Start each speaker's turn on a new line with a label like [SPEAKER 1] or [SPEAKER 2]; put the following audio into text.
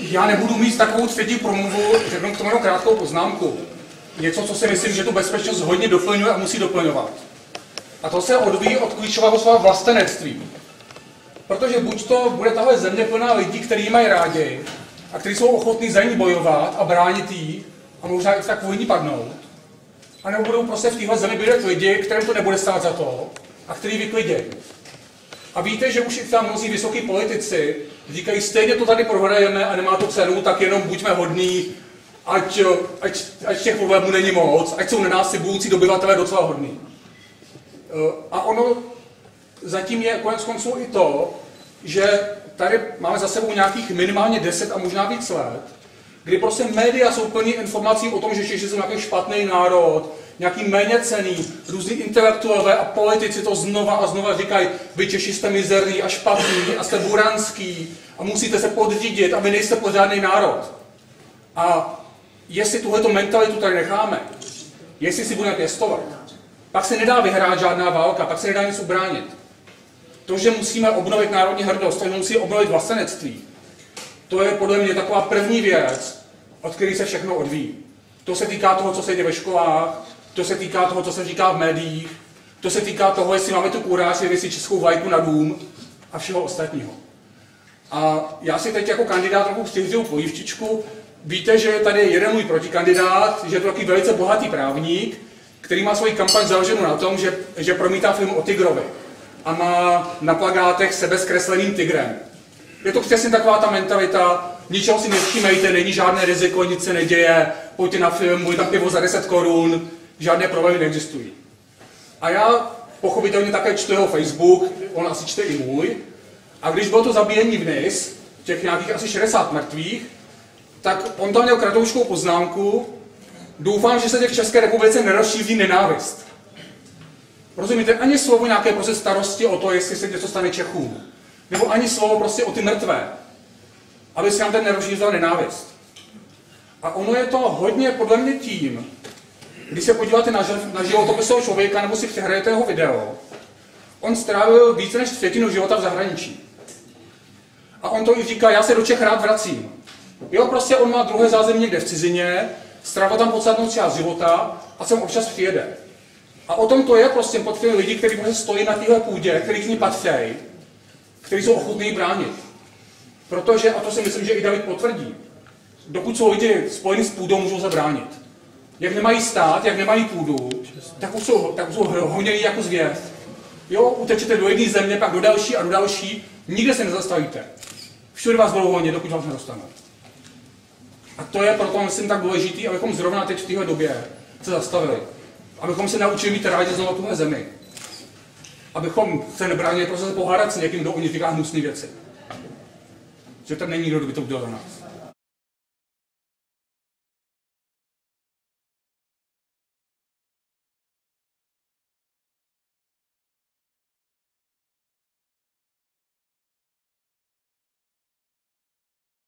[SPEAKER 1] Já nebudu mít takovou třetí promluvu, řeknu k tomu jenom krátkou poznámku. Něco, co si myslím, že tu bezpečnost hodně doplňuje a musí doplňovat. A to se odvíjí od klíčového slova vlastenectví. Protože buď to bude tahle země plná lidí, kteří ji mají rádi a kteří jsou ochotní za ní bojovat a bránit jí a možná i tak vojní padnout, a nebo budou prostě v téhle zemi bydlet lidi, kterým to nebude stát za to a který vyklidí. A víte, že už i tam mnozí vysoký politici říkají, stejně to tady prohrajeme a nemá to cenu, tak jenom buďme hodní, ať těch problémů není moc, ať jsou na nás si budoucí dobyvatelé docela hodní. A ono zatím je konec konců i to, že tady máme za sebou nějakých minimálně 10 a možná víc let, kdy prostě média jsou plní informací o tom, že Češi jsou nějaký špatný národ, nějaký méněcenný, různý intelektuálové a politici to znova a znova říkají, vy Češi jste mizerní a špatný a jste buranský a musíte se podřídit a vy nejste pořádný národ. A jestli tuhleto mentalitu tady necháme, jestli si budeme pěstovat, pak se nedá vyhrát žádná válka, pak se nedá nic ubránit. To, že musíme obnovit národní hrdost, to, že musíme obnovit vlastenectví, to je podle mě taková první věc, od které se všechno odvíjí. To se týká toho, co se děje ve školách, to se týká toho, co se říká v médiích, to se týká toho, jestli máme tu kuráž, jestli českou vlajku na dům a všeho ostatního. A já si teď jako kandidát trochu vstřihřiju polívčičku. Víte, že tady je jeden můj protikandidát, že je to takový velice bohatý právník, který má svoji kampaň založenou na tom, že promítá film o tigrovi a má na plakátech sebe s kresleným tigrem. Je to přesně taková ta mentalita, ničeho si nevšímejte, není žádné riziko, nic se neděje, pojďte na film, bude tam pivo za 10 korun, žádné problémy neexistují. A já pochopitelně také čtu jeho Facebook, on asi čte i můj, a když bylo to zabíjení v Nice, těch nějakých asi 60 mrtvých, tak on tam měl kratoučkou poznámku, doufám, že se těch v České republice nerozšíří nenávist. Rozumíte, ani slovo nějaké prostě starosti o to, jestli se něco stane Čechům. Nebo ani slovo prostě o ty mrtvé. Aby se nám ten nerozšířila nenávist. A ono je to hodně podle mě tím, když se podíváte na životopis toho člověka, nebo si přehrajete jeho video, on strávil více než třetinu života v zahraničí. A on to i říká, já se do Čech rád vracím. Jo, prostě on má druhé zázemí někde v cizině, strávil tam podstatnou část života a sem občas přijede. A o tom to je prostě pod těmi lidi, kteří prostě stojí na téhle půdě, kteří k ní patří, kteří jsou ochotní ji bránit. Protože, a to si myslím, že i David potvrdí, dokud jsou lidi spojení s půdou, můžou zabránit. Jak nemají stát, jak nemají půdu, tak už jsou honění jako zvěř. Jo, utečete do jedné země, pak do další a do další, nikde se nezastavíte. Všude vás budou honit, dokud vás nedostanou. A to je proto, myslím, tak důležitý, abychom zrovna teď v téhle době se zastavili. Abychom se naučili mít rádi znovu tuhle zemi. Abychom se nebránili prostě pohádat s někým, kdo o ní říká hnusné věci. Že tam není nikdo, kdo by to udělal za nás.